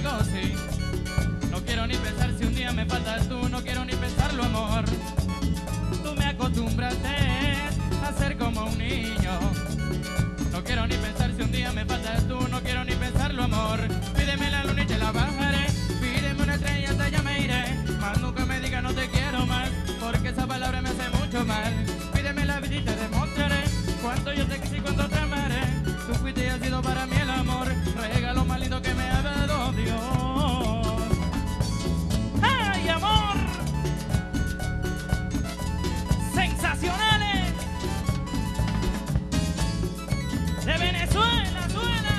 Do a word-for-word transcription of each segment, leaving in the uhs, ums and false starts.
digo sí. No quiero ni pensar si un día me faltas tú, no quiero ni pensarlo, amor. Tú me acostumbraste a ser como un niño. No quiero ni pensar si un día me faltas tú, no quiero ni pensarlo, amor. Pídeme la luna y te la bajaré, pídeme una estrella hasta ya me iré. Más nunca me digas no te quiero más, porque esa palabra me hace mucho mal. Pídeme la vida y te demostraré cuánto yo te quise y cuánto te amaré. Tú fuiste y has sido para mí el amor, regalo más lindo que me ha dado Dios. ¡Ay, amor! ¡Sensacionales! ¡De Venezuela, suena!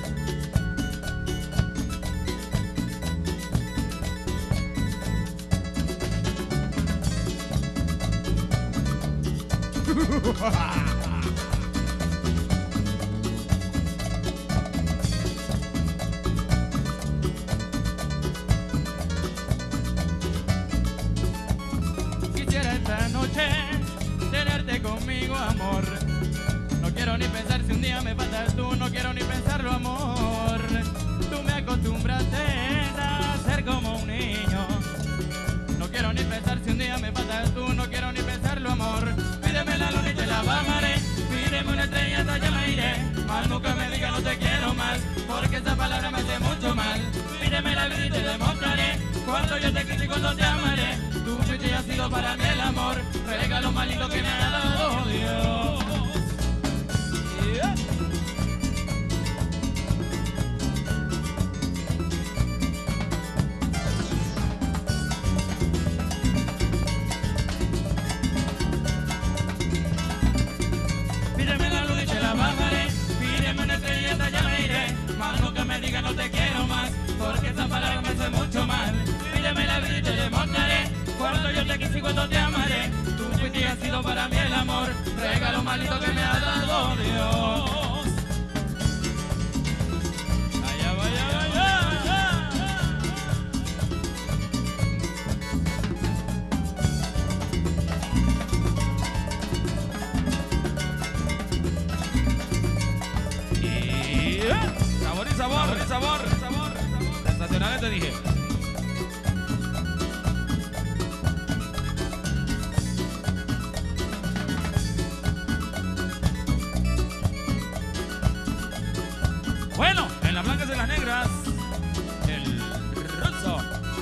Quisiera esta noche tenerte conmigo, amor. No quiero ni pensar si un día me faltas tú, no quiero ni pensarlo, amor. Tú me acostumbraste a ser como un niño. No quiero ni pensar si un día me faltas tú, no quiero ni pensarlo, amor. Pídeme la luna y te la bajaré, pídeme una estrella hasta ya me iré. Más nunca me digas no te quiero más, porque esa palabra me hace mucho mal. Pídeme la vida y te demostraré cuánto yo te quise y cuánto te amaré. Tú fuiste y has sido para mí el amor, regalo más lindo que me ha dado Dios. Yeah. Pídeme la luna y te la bajaré, pídeme una estrella hasta ya me iré. Más nunca me digas no te quiero más, porque esa palabra me hace mucho mal. Pídeme la vida y te demostraré cuánto yo te quise y cuánto te amaré. Tú fuiste y has sido para mí el amor, regalo más lindo que me ha dado Dios. Allá va, allá va, allá va. Y sabor y sabor, y sabor, y sabor. Sensacionales te dije. Bueno, en las blancas y en las negras, el ruso.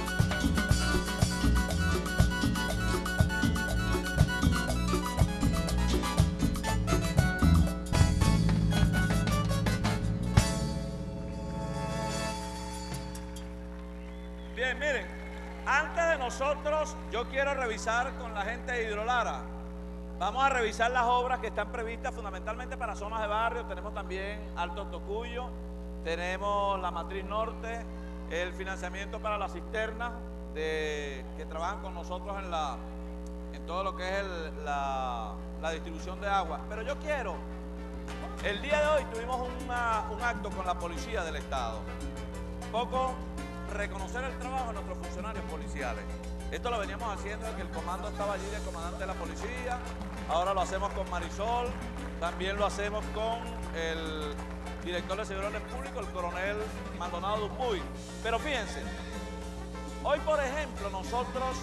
Bien, miren, antes de nosotros, yo quiero revisar con la gente de Hidrolara. Vamos a revisar las obras que están previstas fundamentalmente para zonas de barrio. Tenemos también Alto Tocuyo, tenemos la Matriz Norte, el financiamiento para las cisternas de, que trabajan con nosotros en, la, en todo lo que es el, la, la distribución de agua. Pero yo quiero, el día de hoy tuvimos una, un acto con la policía del Estado. Un poco reconocer el trabajo de nuestros funcionarios policiales. Esto lo veníamos haciendo desde que el comando estaba allí, el comandante de la policía. Ahora lo hacemos con Marisol, también lo hacemos con el director de Seguridad Público, el coronel Maldonado Dupuy. Pero fíjense, hoy por ejemplo nosotros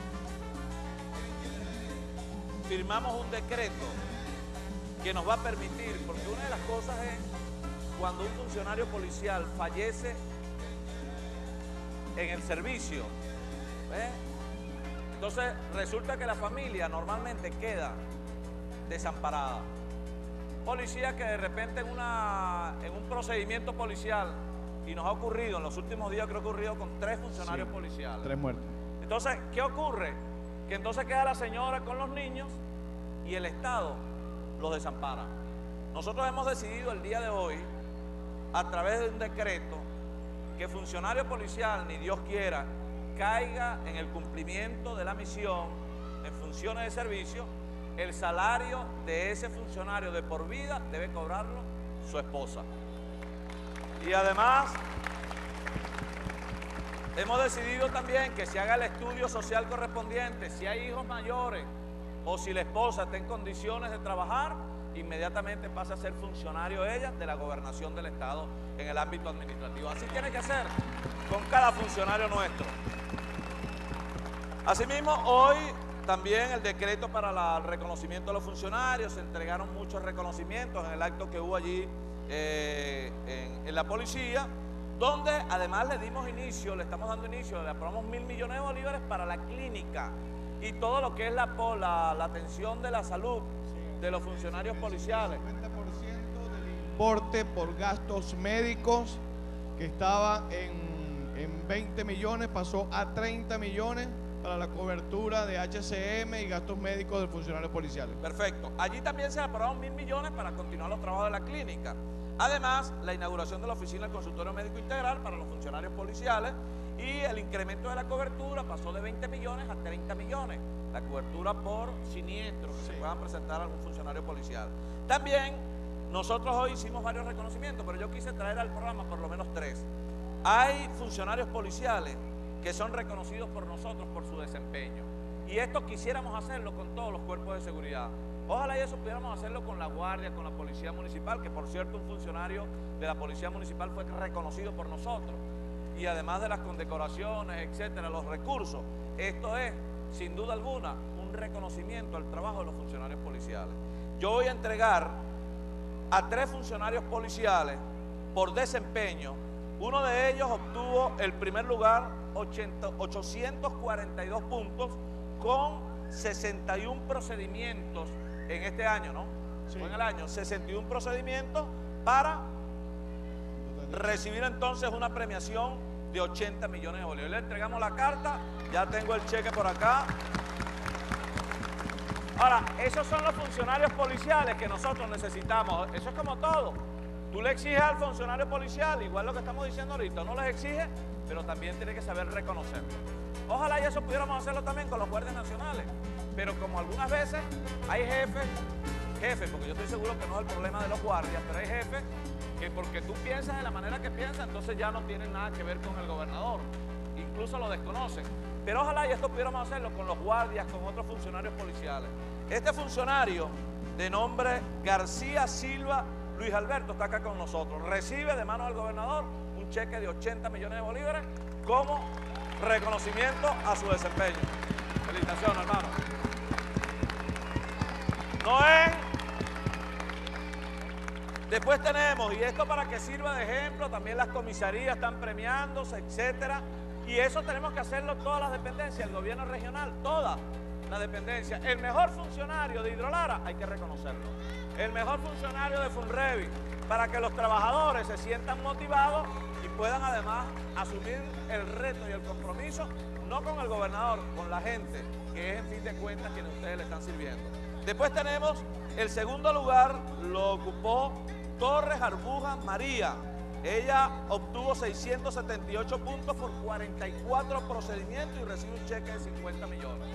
firmamos un decreto que nos va a permitir, porque una de las cosas es cuando un funcionario policial fallece en el servicio, ¿ves? Entonces resulta que la familia normalmente queda desamparada. Policía que de repente en, una, en un procedimiento policial, y nos ha ocurrido en los últimos días, creo que ha ocurrido con tres funcionarios sí, policiales. Tres muertes. Entonces, ¿qué ocurre? Que entonces queda la señora con los niños y el Estado los desampara. Nosotros hemos decidido el día de hoy, a través de un decreto, que funcionario policial, ni Dios quiera, caiga en el cumplimiento de la misión, en funciones de servicio, el salario de ese funcionario de por vida debe cobrarlo su esposa. Y además, hemos decidido también que se haga el estudio social correspondiente. Si hay hijos mayores o si la esposa está en condiciones de trabajar, inmediatamente pasa a ser funcionario ella de la gobernación del Estado en el ámbito administrativo. Así tiene que ser. con cada funcionario nuestro. Asimismo, hoy también el decreto para la- el reconocimiento de los funcionarios, se entregaron muchos reconocimientos en el acto que hubo allí eh, en, en la policía, donde además le dimos inicio, le estamos dando inicio, le aprobamos mil millones de bolívares para la clínica y todo lo que es la, la, la atención de la salud de los funcionarios policiales. El cincuenta por ciento del importe por gastos médicos que estaba en, en veinte millones pasó a treinta millones para la cobertura de H C M y gastos médicos de funcionarios policiales. Perfecto. Allí también se aprobaron mil millones para continuar los trabajos de la clínica. Además, la inauguración de la oficina del consultorio médico integral para los funcionarios policiales y el incremento de la cobertura pasó de veinte millones a treinta millones. La cobertura por siniestro que Sí. se puedan presentar a algún funcionario policial. También nosotros hoy hicimos varios reconocimientos, pero yo quise traer al programa por lo menos tres. Hay funcionarios policiales que son reconocidos por nosotros por su desempeño. Y esto quisiéramos hacerlo con todos los cuerpos de seguridad. Ojalá y eso pudiéramos hacerlo con la Guardia, con la Policía Municipal, que por cierto un funcionario de la Policía Municipal fue reconocido por nosotros. Y además de las condecoraciones, etcétera, los recursos, esto es, sin duda alguna, un reconocimiento al trabajo de los funcionarios policiales. Yo voy a entregar a tres funcionarios policiales por desempeño. Uno de ellos obtuvo el primer lugar, ochocientos cuarenta y dos puntos, con sesenta y uno procedimientos en este año, ¿no? Sí. Fue en el año, sesenta y uno procedimientos para recibir entonces una premiación de ochenta millones de bolívares. Le entregamos la carta, ya tengo el cheque por acá. Ahora, esos son los funcionarios policiales que nosotros necesitamos. Eso es como todo. Tú le exiges al funcionario policial, igual lo que estamos diciendo ahorita, no les exige, pero también tiene que saber reconocerlo. Ojalá y eso pudiéramos hacerlo también con los guardias nacionales. Pero como algunas veces hay jefes, jefes, porque yo estoy seguro que no es el problema de los guardias, pero hay jefes que porque tú piensas de la manera que piensas, entonces ya no tienen nada que ver con el gobernador. Incluso lo desconocen. Pero ojalá y esto pudiéramos hacerlo con los guardias, con otros funcionarios policiales. Este funcionario de nombre García Silva Luis Alberto está acá con nosotros. Recibe de manos del gobernador un cheque de ochenta millones de bolívares como reconocimiento a su desempeño. Felicitaciones, hermano. Noé. Después tenemos, y esto para que sirva de ejemplo, también las comisarías están premiándose, etcétera. Y eso tenemos que hacerlo todas las dependencias, el gobierno regional, todas las dependencias. El mejor funcionario de Hidrolara hay que reconocerlo. El mejor funcionario de Funrevi, para que los trabajadores se sientan motivados y puedan además asumir el reto y el compromiso, no con el gobernador, con la gente, que es en fin de cuentas quienes ustedes le están sirviendo. Después tenemos el segundo lugar, lo ocupó Torres Arbuja María. Ella obtuvo seiscientos setenta y ocho puntos por cuarenta y cuatro procedimientos y recibe un cheque de cincuenta millones.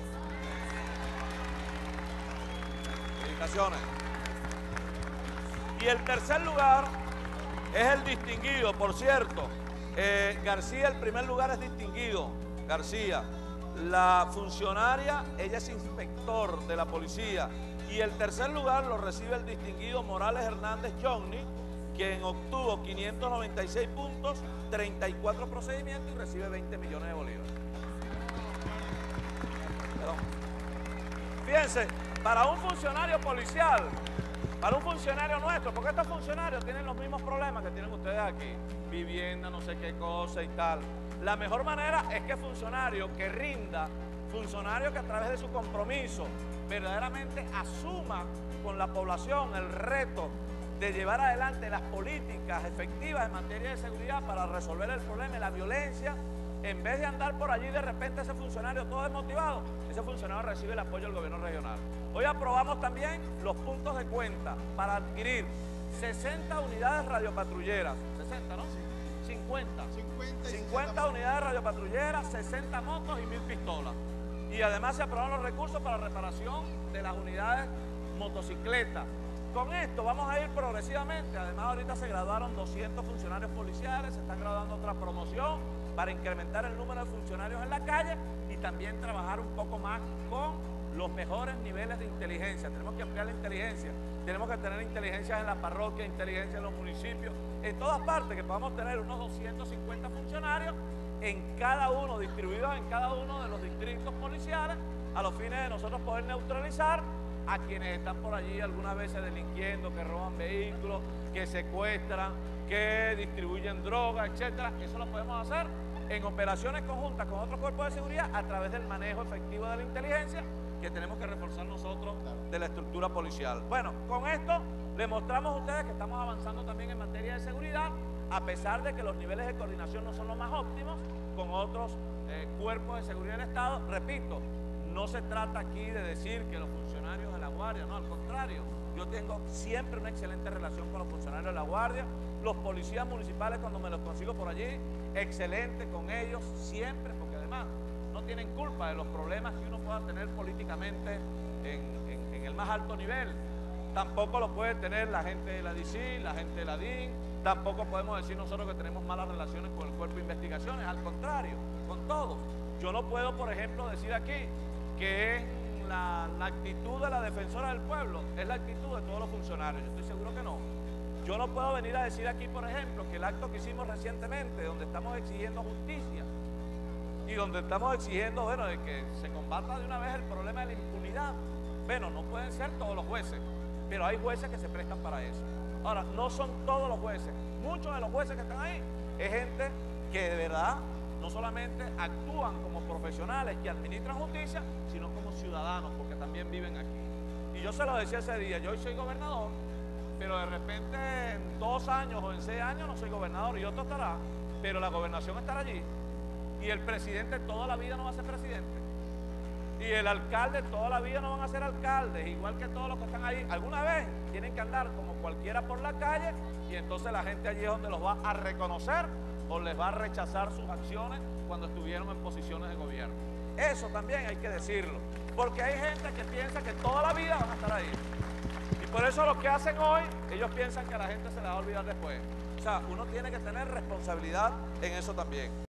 Felicitaciones. Y el tercer lugar es el distinguido, por cierto. Eh, García, el primer lugar es distinguido, García. La funcionaria, ella es inspector de la policía. Y el tercer lugar lo recibe el distinguido Morales Hernández Johnny, quien obtuvo quinientos noventa y seis puntos, treinta y cuatro procedimientos y recibe veinte millones de bolívares. Perdón. Fíjense, para un funcionario policial, para un funcionario nuestro, porque estos funcionarios tienen los mismos problemas que tienen ustedes aquí, vivienda, no sé qué cosa y tal. La mejor manera es que funcionario que rinda, funcionario que a través de su compromiso verdaderamente asuma con la población el reto de llevar adelante las políticas efectivas en materia de seguridad para resolver el problema de la violencia, en vez de andar por allí de repente ese funcionario todo desmotivado, ese funcionario recibe el apoyo del gobierno regional. Hoy aprobamos también los puntos de cuenta para adquirir sesenta unidades radiopatrulleras, sesenta, ¿no? cincuenta. cincuenta unidades radiopatrulleras, sesenta motos y mil pistolas. Y además se aprobaron los recursos para la reparación de las unidades motocicletas. Con esto vamos a ir progresivamente. Además ahorita se graduaron doscientos funcionarios policiales, se están graduando otra promoción para incrementar el número de funcionarios en la calle y también trabajar un poco más con los mejores niveles de inteligencia. Tenemos que ampliar la inteligencia, tenemos que tener inteligencia en la parroquia, inteligencia en los municipios, en todas partes, que podamos tener unos doscientos cincuenta funcionarios en cada uno, distribuidos en cada uno de los distritos policiales, a los fines de nosotros poder neutralizar a quienes están por allí algunas veces delinquiendo, que roban vehículos, que secuestran, que distribuyen droga, etcétera. Eso lo podemos hacer en operaciones conjuntas con otros cuerpos de seguridad a través del manejo efectivo de la inteligencia que tenemos que reforzar nosotros de la estructura policial. Bueno, con esto les mostramos a ustedes que estamos avanzando también en materia de seguridad, a pesar de que los niveles de coordinación no son los más óptimos con otros eh, cuerpos de seguridad del Estado. Repito, no se trata aquí de decir que los funcionarios de la Guardia, no, al contrario, yo tengo siempre una excelente relación con los funcionarios de la Guardia, los policías municipales cuando me los consigo por allí, excelente con ellos siempre, porque además no tienen culpa de los problemas que uno pueda tener políticamente en, en, en el más alto nivel. Tampoco lo puede tener la gente de la D C, la gente de la D I N, tampoco podemos decir nosotros que tenemos malas relaciones con el cuerpo de investigaciones, al contrario, con todos. Yo no puedo, por ejemplo, decir aquí que es la, la actitud de la defensora del pueblo, es la actitud de todos los funcionarios, yo estoy seguro que no. Yo no puedo venir a decir aquí, por ejemplo, que el acto que hicimos recientemente, donde estamos exigiendo justicia y donde estamos exigiendo, bueno, de que se combata de una vez el problema de la impunidad. Bueno, no pueden ser todos los jueces, pero hay jueces que se prestan para eso. Ahora, no son todos los jueces, muchos de los jueces que están ahí es gente que de verdad no solamente actúan como profesionales que administran justicia, sino como ciudadanos, porque también viven aquí. Y yo se lo decía ese día, yo hoy soy gobernador, pero de repente en dos años o en seis años no soy gobernador y otro estará, pero la gobernación estará allí. Y el presidente toda la vida no va a ser presidente. Y el alcalde toda la vida no van a ser alcaldes, igual que todos los que están ahí. Alguna vez tienen que andar como cualquiera por la calle y entonces la gente allí es donde los va a reconocer o les va a rechazar sus acciones cuando estuvieron en posiciones de gobierno. Eso también hay que decirlo, porque hay gente que piensa que toda la vida van a estar ahí. Y por eso lo que hacen hoy, ellos piensan que a la gente se les va a olvidar después. O sea, uno tiene que tener responsabilidad en eso también.